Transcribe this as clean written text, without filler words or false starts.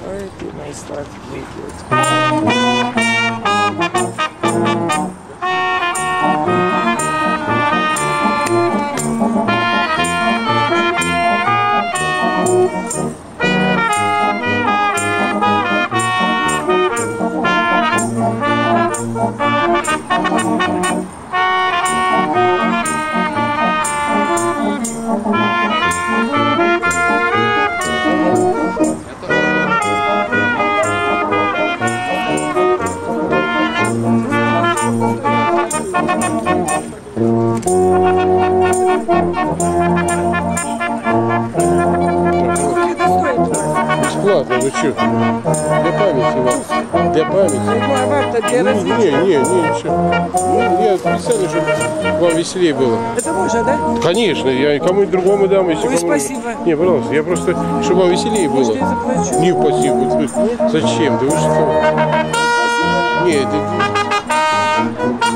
Ой, ты мои сладкие детки. Бесплатно, вы что? Для памяти вам. Для памяти. Для развития. Не, ничего. Я специально, чтобы вам веселее было. Это можно, да? Конечно, я кому-нибудь другому дам, если Ой, кому... спасибо. Не, пожалуйста, я просто, чтобы вам веселее было. Может, я заплачу? Не, спасибо. Зачем? Да вы что? Спасибо. Нет,